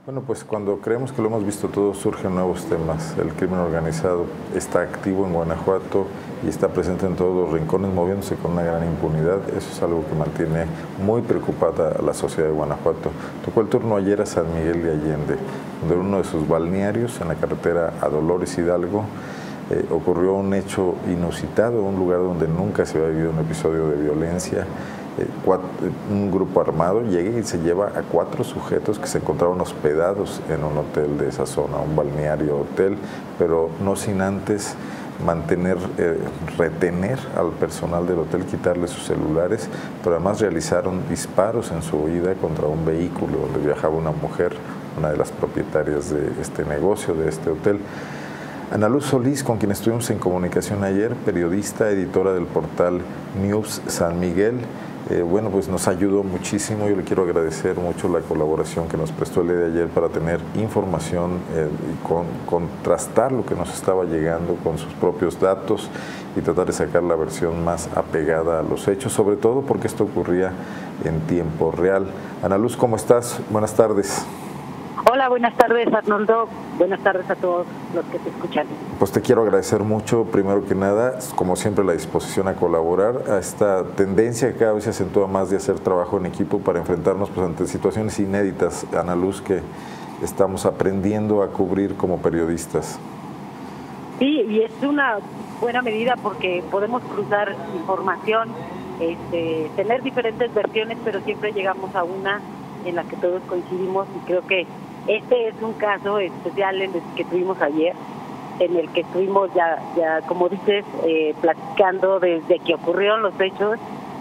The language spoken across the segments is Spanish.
Bueno, pues cuando creemos que lo hemos visto todo, surgen nuevos temas. El crimen organizado está activo en Guanajuato y está presente en todos los rincones, moviéndose con una gran impunidad. Eso es algo que mantiene muy preocupada a la sociedad de Guanajuato. Tocó el turno ayer a San Miguel de Allende, donde en uno de sus balnearios, en la carretera a Dolores Hidalgo, ocurrió un hecho inusitado, un lugar donde nunca se había vivido un episodio de violencia. Un grupo armado llega y se lleva a 4 sujetos que se encontraban hospedados en un hotel de esa zona, un balneario hotel, pero no sin antes retener al personal del hotel, quitarle sus celulares, pero además realizaron disparos en su huida contra un vehículo donde viajaba una mujer, una de las propietarias de este negocio, de este hotel. Ana Luz Solís, con quien estuvimos en comunicación ayer, periodista, editora del portal News San Miguel, bueno, pues nos ayudó muchísimo. Yo le quiero agradecer mucho la colaboración que nos prestó el día de ayer para tener información y contrastar lo que nos estaba llegando con sus propios datos y tratar de sacar la versión más apegada a los hechos, sobre todo porque esto ocurría en tiempo real. Ana Luz, ¿cómo estás? Buenas tardes. Hola, buenas tardes, Arnoldo. Buenas tardes a todos los que te escuchan. Pues te quiero agradecer mucho, primero que nada, como siempre, la disposición a colaborar, a esta tendencia que cada vez se acentúa más de hacer trabajo en equipo para enfrentarnos pues, ante situaciones inéditas, Ana Luz, que estamos aprendiendo a cubrir como periodistas. Sí, y es una buena medida porque podemos cruzar información, tener diferentes versiones, pero siempre llegamos a una en la que todos coincidimos, y creo que este es un caso especial en el que tuvimos ayer, en el que estuvimos ya como dices, platicando desde que ocurrieron los hechos,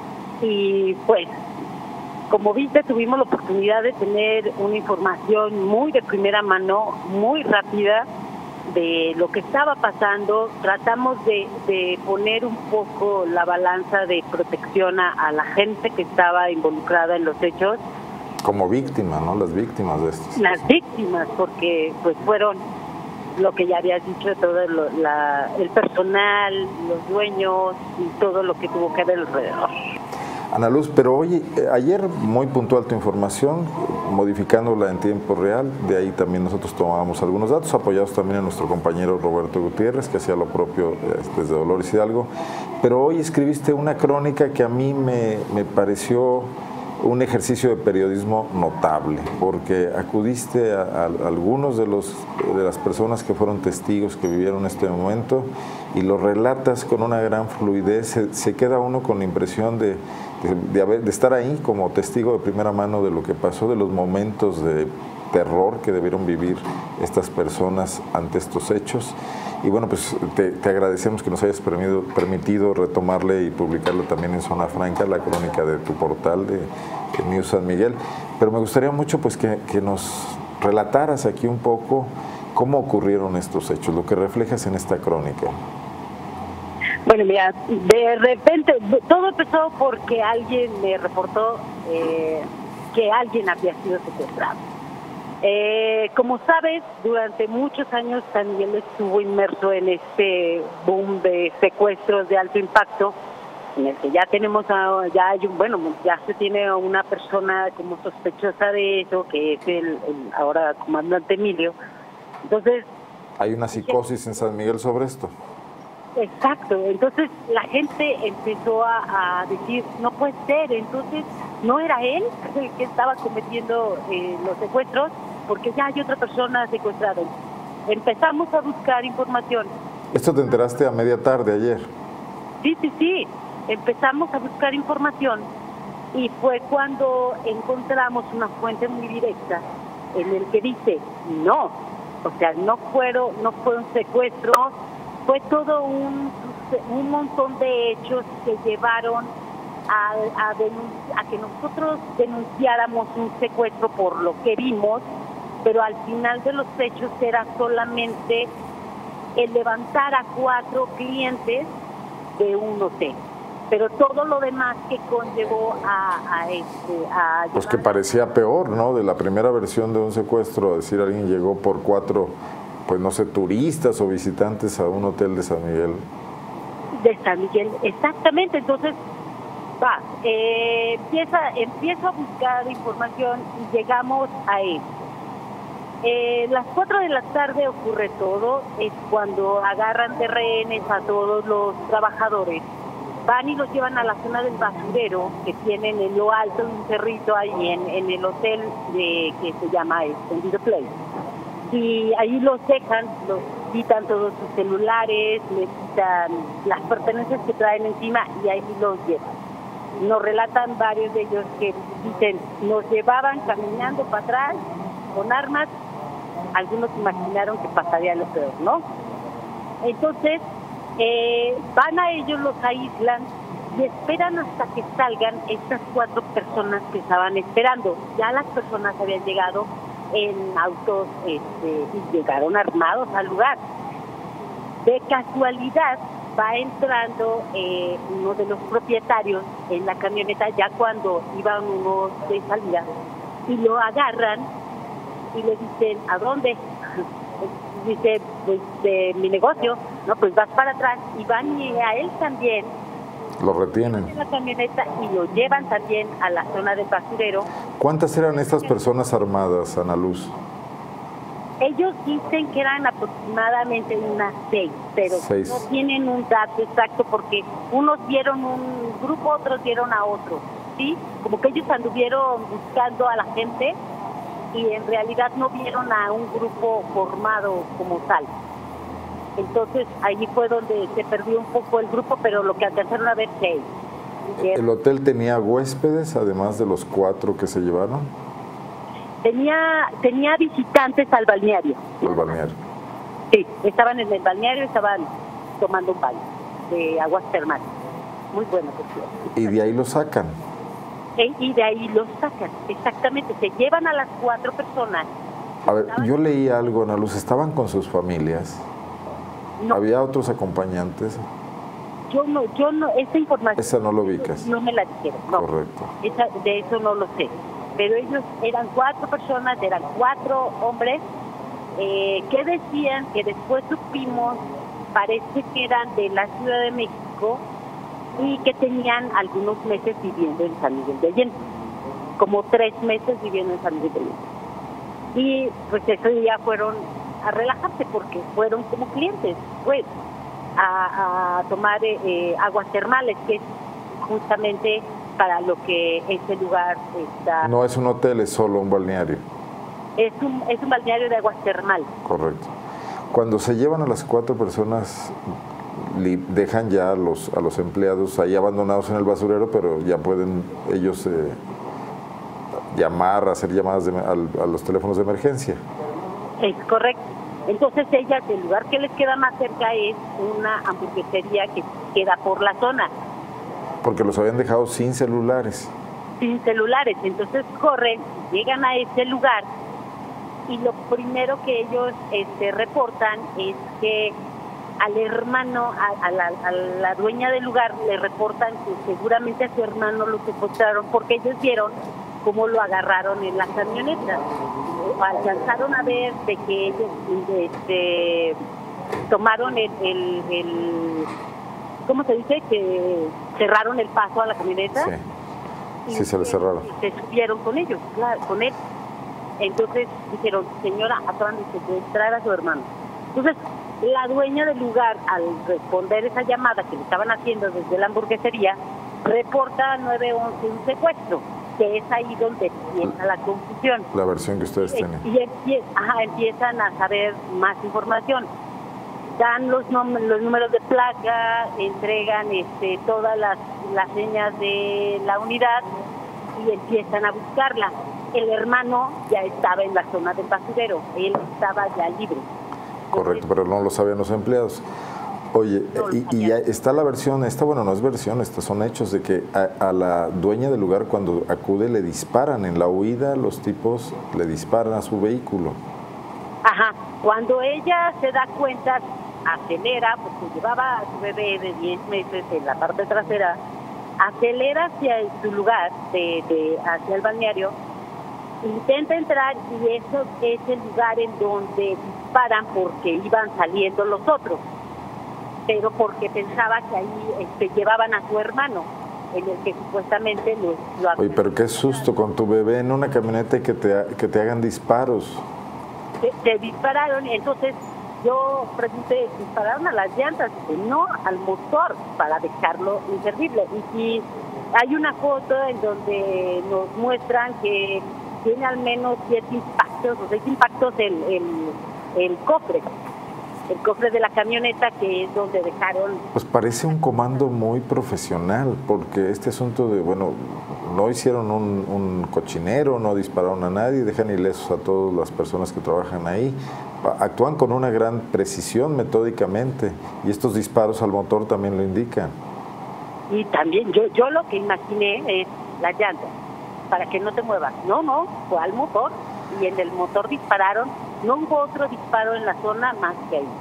y pues, como viste, tuvimos la oportunidad de tener una información muy de primera mano, muy rápida, de lo que estaba pasando. Tratamos de poner un poco la balanza de protección a la gente que estaba involucrada en los hechos. Como víctimas, ¿no? Las víctimas de estos. Las víctimas, porque pues fueron lo que ya habías dicho, todo el personal, los dueños y todo lo que tuvo que ver alrededor. Ana Luz, pero oye, ayer muy puntual tu información, modificándola en tiempo real, de ahí también nosotros tomábamos algunos datos, apoyados también en nuestro compañero Roberto Gutiérrez, que hacía lo propio desde Dolores Hidalgo, pero hoy escribiste una crónica que a mí me pareció un ejercicio de periodismo notable, porque acudiste a algunos de las personas que fueron testigos, que vivieron este momento, y lo relatas con una gran fluidez. Se queda uno con la impresión de estar ahí como testigo de primera mano de lo que pasó, de los momentos de terror que debieron vivir estas personas ante estos hechos. Y bueno, pues te agradecemos que nos hayas permitido retomarle y publicarlo también en Zona Franca, la crónica de tu portal de News San Miguel. Pero me gustaría mucho pues que nos relataras aquí un poco cómo ocurrieron estos hechos, lo que reflejas en esta crónica. Bueno, mira, de repente todo empezó porque alguien me reportó que alguien había sido secuestrado. Como sabes, durante muchos años San Miguel estuvo inmerso en este boom de secuestros de alto impacto, en el que ya tenemos, ya se tiene a una persona como sospechosa de eso, que es el ahora comandante Emilio. Entonces, hay una psicosis en San Miguel sobre esto. Exacto, entonces la gente empezó a decir, no puede ser, entonces no era él el que estaba cometiendo los secuestros, porque ya hay otra persona secuestrada. Empezamos a buscar información. ¿Esto te enteraste a media tarde ayer? Sí, empezamos a buscar información, y fue cuando encontramos una fuente muy directa en el que dice, no, o sea, no fueron secuestros. Fue todo un montón de hechos que llevaron a que nosotros denunciáramos un secuestro por lo que vimos, pero al final de los hechos era solamente el levantar a 4 clientes de un hotel. Pero todo lo demás que conllevó a pues que parecía peor, ¿no? De la primera versión de un secuestro, a decir alguien llegó por 4, pues no sé, turistas o visitantes a un hotel de San Miguel. De San Miguel, exactamente. Entonces, empiezo a buscar información y llegamos a esto. Las 4 de la tarde ocurre todo, es cuando agarran de rehenes a todos los trabajadores, van y los llevan a la zona del basurero que tienen en lo alto de un cerrito ahí en el hotel que se llama Extended Place. Y ahí los dejan, los quitan todos sus celulares, les quitan las pertenencias que traen encima y ahí los llevan. Nos relatan varios de ellos que dicen, nos llevaban caminando para atrás con armas. Algunos imaginaron que pasaría lo peor, ¿no? Entonces, van a ellos, los aíslan y esperan hasta que salgan estas 4 personas que estaban esperando. Ya las personas habían llegado en autos y llegaron armados al lugar. De casualidad, va entrando uno de los propietarios en la camioneta ya cuando iban unos de salida y lo agarran y le dicen, ¿a dónde? Dice, pues de mi negocio. No, pues vas para atrás. Y van y a él también. Lo retienen. En la camioneta y lo llevan también a la zona del basurero. ¿Cuántas eran estas personas armadas, Ana Luz? Ellos dicen que eran aproximadamente unas 6, pero 6. No tienen un dato exacto porque unos vieron un grupo, otros vieron a otro, ¿sí? Como que ellos anduvieron buscando a la gente y en realidad no vieron a un grupo formado como tal. Entonces ahí fue donde se perdió un poco el grupo, pero lo que alcanzaron a ver 6. ¿El hotel tenía huéspedes, además de los 4 que se llevaron? Tenía visitantes al balneario. Al balneario. Sí, estaban en el balneario, estaban tomando un baño de aguas termales. Muy bueno, por cierto. Y de ahí lo sacan. Y de ahí los sacan, exactamente. Se llevan a las 4 personas. A ver, yo leí algo, Ana Luz, ¿estaban con sus familias? No. ¿Había otros acompañantes? Yo no, esa información... Esa no lo ubicas. No me la dijeron, no. Correcto. De eso no lo sé. Pero ellos eran 4 personas, eran 4 hombres, que decían que después supimos, parece que eran de la Ciudad de México, y que tenían algunos meses viviendo en San Miguel de Allende, como 3 meses viviendo en San Miguel de Allende. Y pues ese día fueron a relajarse porque fueron como clientes, pues, a tomar aguas termales, que es justamente para lo que este lugar está. No es un hotel, es solo un balneario. Es un balneario de aguas termales. Correcto. Cuando se llevan a las 4 personas, dejan ya a los empleados ahí abandonados en el basurero, pero ya pueden ellos hacer llamadas a los teléfonos de emergencia. Es correcto. Entonces ellas, el lugar que les queda más cerca es una hamburguesería que queda por la zona. Porque los habían dejado sin celulares. Sin celulares. Entonces corren, llegan a ese lugar y lo primero que ellos reportan es que al hermano, a la dueña del lugar, le reportan que seguramente a su hermano lo secuestraron porque ellos vieron cómo lo agarraron en la camioneta. Alcanzaron a ver de que ellos tomaron el ¿cómo se dice? Que cerraron el paso a la camioneta. Sí, sí, se le cerraron. Se subieron con ellos, claro, con él. Entonces dijeron, señora, acaban de secuestrar a su hermano. Entonces, la dueña del lugar, al responder esa llamada que le estaban haciendo desde la hamburguesería, reporta a 911 un secuestro, que es ahí donde empieza la confusión. La versión que ustedes tienen. Y empiezan a saber más información. Dan los números de placa, entregan todas las señas de la unidad y empiezan a buscarla. El hermano ya estaba en la zona del basurero, él estaba ya libre. Correcto, pero no lo sabían los empleados. Oye, y está la versión, no es versión, estos son hechos de que a la dueña del lugar cuando acude le disparan en la huida, los tipos le disparan a su vehículo. Ajá, cuando ella se da cuenta, acelera, porque llevaba a su bebé de 10 meses en la parte trasera, acelera hacia su lugar, hacia el balneario, intenta entrar y eso es el lugar en donde disparan porque iban saliendo los otros, pero porque pensaba que ahí llevaban a su hermano, en el que supuestamente lo Oye, pero qué susto con tu bebé en una camioneta y que te hagan disparos. se dispararon, y entonces yo pregunté, ¿dispararon a las llantas? Dice, no, al motor, para dejarlo inservible. Y si hay una foto en donde nos muestran que tiene al menos 7 impactos, o 6 impactos el cofre de la camioneta, que es donde dejaron. Pues parece un comando muy profesional, porque este asunto de, bueno, no hicieron un cochinero, no dispararon a nadie, dejan ilesos a todas las personas que trabajan ahí, actúan con una gran precisión metódicamente, y estos disparos al motor también lo indican. Y también yo lo que imaginé es la llanta, para que no te muevas. No, fue al motor, y en el motor dispararon. No hubo otro disparo en la zona más que ahí.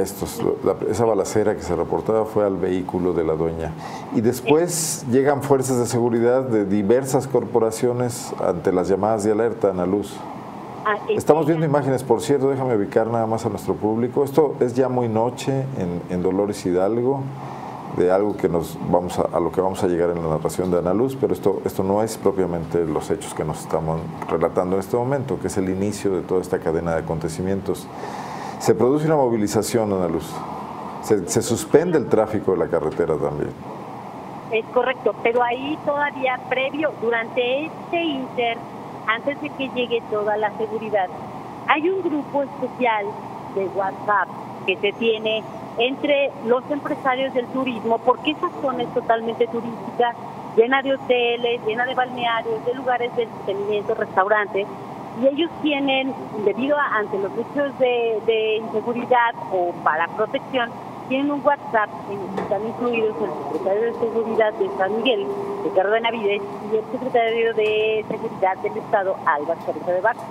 Esa balacera que se reportaba fue al vehículo de la dueña. Y después llegan fuerzas de seguridad de diversas corporaciones ante las llamadas de alerta, Ana Luz. Estamos viendo imágenes, por cierto, déjame ubicar nada más a nuestro público. Esto es ya muy noche en Dolores Hidalgo, de algo que a lo que vamos a llegar en la narración de Ana Luz, pero esto no es propiamente los hechos que nos estamos relatando en este momento, que es el inicio de toda esta cadena de acontecimientos. Se produce una movilización, Ana Luz. Se suspende el tráfico de la carretera también. Es correcto, pero ahí todavía previo, durante este inter, antes de que llegue toda la seguridad, hay un grupo especial de WhatsApp que se tiene entre los empresarios del turismo, porque esa zona es totalmente turística, llena de hoteles, llena de balnearios, de lugares de entretenimiento, restaurantes, y ellos tienen, debido ante los hechos de inseguridad o para protección, tienen un WhatsApp en el que están incluidos el secretario de Seguridad de San Miguel, Ricardo Benavides, y el secretario de Seguridad del Estado, Álvaro Cabeza de Vaca.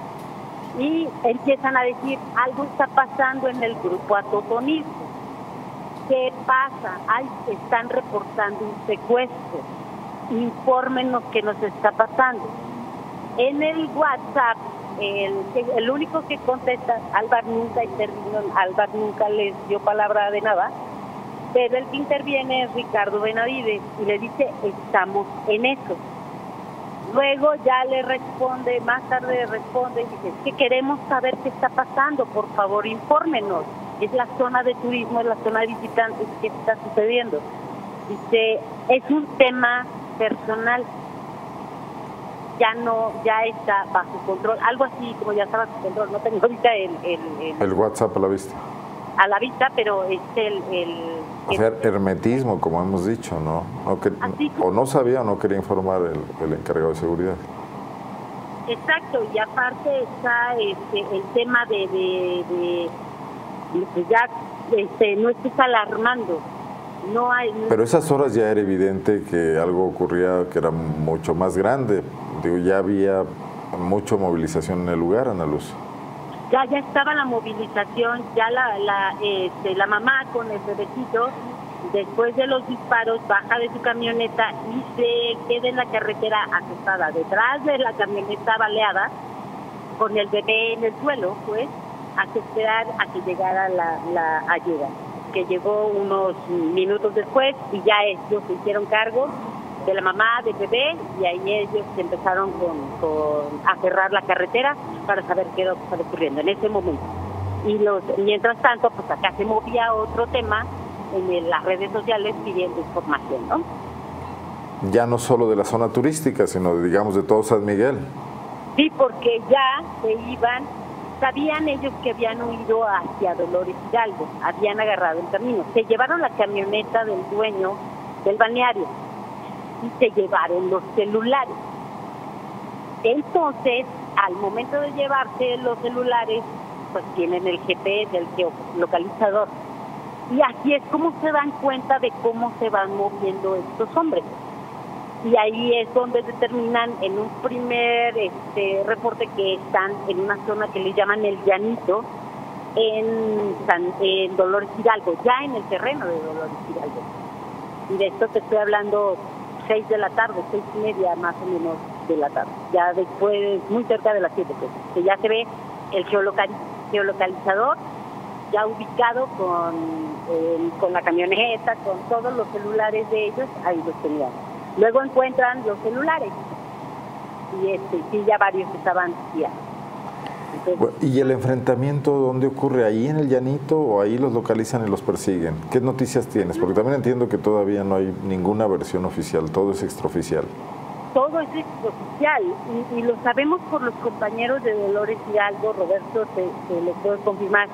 Y empiezan a decir, algo está pasando en el grupo Atotonilco. ¿Qué pasa? Están reportando un secuestro. Infórmenos qué nos está pasando. En el WhatsApp, el único que contesta, Álvaro nunca intervino, Álvaro nunca les dio palabra de nada, pero el que interviene es Ricardo Benavides y le dice, estamos en eso. Luego ya le responde, más tarde responde y dice, es que queremos saber qué está pasando, por favor infórmenos. Es la zona de turismo, es la zona de visitantes, ¿qué está sucediendo? Dice, es un tema personal, ya está bajo control, algo así como ya está bajo control, no tengo ahorita el WhatsApp a la vista. A la vista, pero es o sea, hermetismo, como hemos dicho, ¿no? O no sabía o no quería informar el encargado de seguridad. Exacto, y aparte está el tema de ya no estés alarmando. No hay. Pero esas horas ya era evidente que algo ocurría que era mucho más grande. Digo, ya había mucha movilización en el lugar, Ana Luz. Ya estaba la movilización, ya la mamá con el bebecito, después de los disparos, baja de su camioneta y se queda en la carretera acostada detrás de la camioneta baleada, con el bebé en el suelo, pues, a esperar a que llegara la ayuda, que llegó unos minutos después y ya ellos se hicieron cargo de la mamá, del bebé, y ahí ellos empezaron a cerrar la carretera para saber qué estaba ocurriendo en ese momento. Y mientras tanto, pues acá se movía otro tema en las redes sociales pidiendo información, ¿no? Ya no solo de la zona turística, sino digamos de todo San Miguel. Sí, porque ya se iban, sabían ellos que habían huido hacia Dolores Hidalgo, habían agarrado el camino, se llevaron la camioneta del dueño del balneario y se llevaron los celulares. Entonces, al momento de llevarse los celulares, pues tienen el GPS, el geolocalizador. Y así es como se dan cuenta de cómo se van moviendo estos hombres. Y ahí es donde determinan en un primer reporte que están en una zona que le llaman el Llanito, en Dolores Hidalgo, ya en el terreno de Dolores Hidalgo. Y de esto te estoy hablando 6 de la tarde, 6:30 más o menos de la tarde. Ya después, muy cerca de las 7, pues, que ya se ve el geolocalizador ya ubicado con la camioneta, con todos los celulares de ellos, ahí los tenían. Luego encuentran los celulares y sí, ya varios estaban tirados. Entonces, ¿Y el enfrentamiento dónde ocurre? ¿Ahí en el Llanito o ahí los localizan y los persiguen? ¿Qué noticias tienes? Porque también entiendo que todavía no hay ninguna versión oficial, todo es extraoficial. todo es extraoficial y lo sabemos por los compañeros de Dolores Hidalgo. Roberto, te lo puedo confirmar.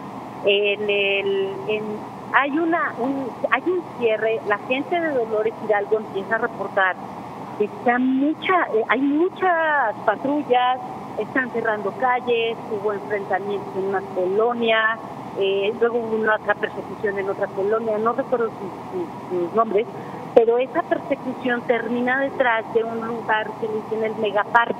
Hay un cierre. La gente de Dolores Hidalgo empieza a reportar que hay muchas patrullas, están cerrando calles, hubo enfrentamientos en una colonia, luego hubo otra persecución en otra colonia, no recuerdo sus nombres, pero esa persecución termina detrás de un lugar que le dicen el Megapark.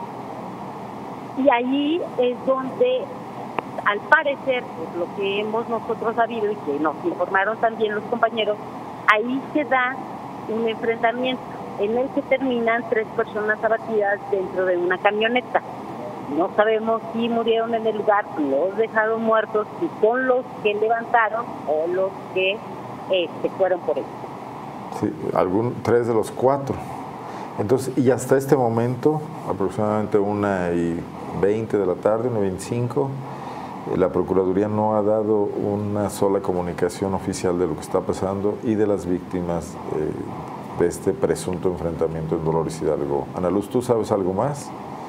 Y ahí es donde, al parecer, por lo que hemos nosotros sabido y que nos informaron también los compañeros, ahí se da un enfrentamiento en el que terminan 3 personas abatidas dentro de una camioneta. No sabemos si murieron en el lugar, los dejaron muertos, si son los que levantaron o los que fueron por ellos. Sí, 3 de los 4. Entonces, y hasta este momento, aproximadamente 1:20 de la tarde, 1:25, la Procuraduría no ha dado una sola comunicación oficial de lo que está pasando y de las víctimas de este presunto enfrentamiento en Dolores Hidalgo. Ana Luz, ¿tú sabes algo más?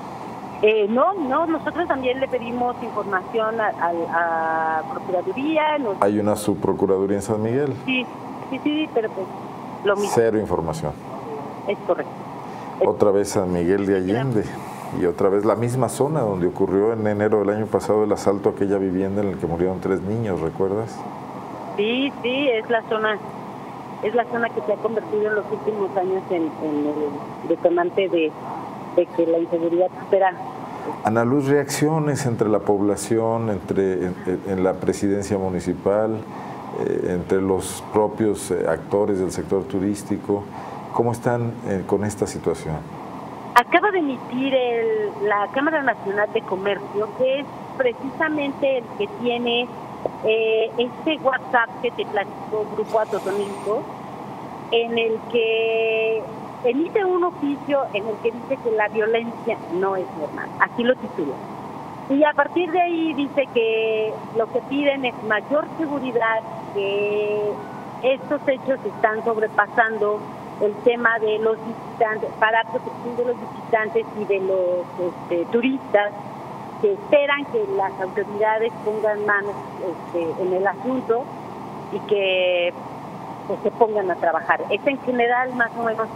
No, nosotros también le pedimos información a Procuraduría. ¿Hay una subprocuraduría en San Miguel? Sí, pero pues lo mismo. Cero información. Es correcto. Otra vez San Miguel de Allende y otra vez la misma zona donde ocurrió en enero del año pasado el asalto a aquella vivienda en la que murieron 3 niños, ¿recuerdas? Sí, es la zona que se ha convertido en los últimos años en el detonante de que la inseguridad supera. Ana Luz, reacciones entre la población, en la presidencia municipal, entre los propios actores del sector turístico, ¿cómo están con esta situación? Acaba de emitir la Cámara Nacional de Comercio, que es precisamente el que tiene este WhatsApp que te platicó Grupo Atotonilco, en el que emite un oficio en el que dice que la violencia no es normal, así lo titula. Y a partir de ahí dice que lo que piden es mayor seguridad, que estos hechos están sobrepasando el tema de los visitantes, para protección de los visitantes y de los turistas, que esperan que las autoridades pongan manos en el asunto y que pues, se pongan a trabajar. Es en general más o menos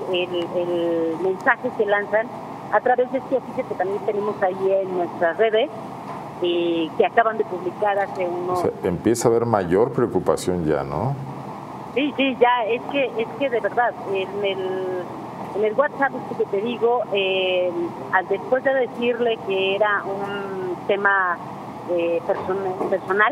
el mensaje que lanzan a través de este oficio que también tenemos ahí en nuestras redes y que acaban de publicar hace unos... O sea, empieza a haber mayor preocupación ya, ¿no? Sí, ya, es que de verdad, en el WhatsApp que te digo, después de decirle que era un tema personal,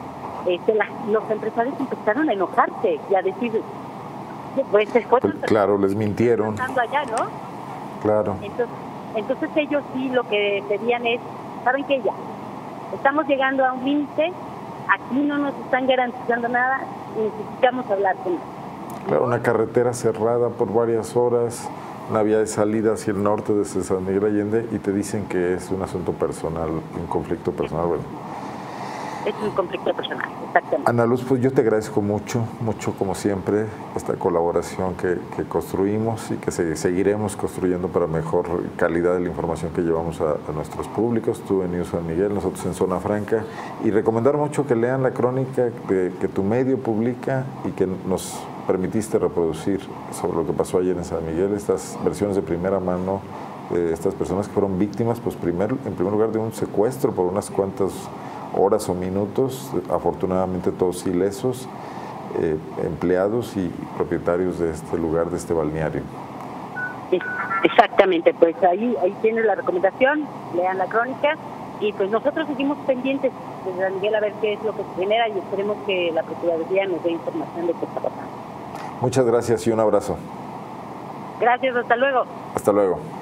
los empresarios empezaron a enojarse y a decir, pues claro, les mintieron. Allá, ¿no? Claro. Entonces ellos sí lo que pedían es, ¿saben qué? Ya, estamos llegando a un límite, aquí no nos están garantizando nada, necesitamos hablar con ellos. Claro, una carretera cerrada por varias horas, una vía de salida hacia el norte desde San Miguel Allende y te dicen que es un asunto personal, un conflicto personal. Bueno. Es un conflicto personal, exactamente. Ana Luz, pues yo te agradezco mucho como siempre, esta colaboración que construimos y que seguiremos construyendo para mejor calidad de la información que llevamos a nuestros públicos, tú en News San Miguel, nosotros en Zona Franca, y recomendar mucho que lean la crónica que tu medio publica y que nos permitiste reproducir sobre lo que pasó ayer en San Miguel, estas versiones de primera mano de estas personas que fueron víctimas, pues en primer lugar de un secuestro por unas cuantas horas o minutos, afortunadamente todos ilesos, empleados y propietarios de este lugar, de este balneario. Exactamente, pues ahí tienes la recomendación, lean la crónica y pues nosotros seguimos pendientes de San Miguel a ver qué es lo que se genera y esperemos que la Procuraduría nos dé información de qué está pasando. Muchas gracias y un abrazo. Gracias, hasta luego. Hasta luego.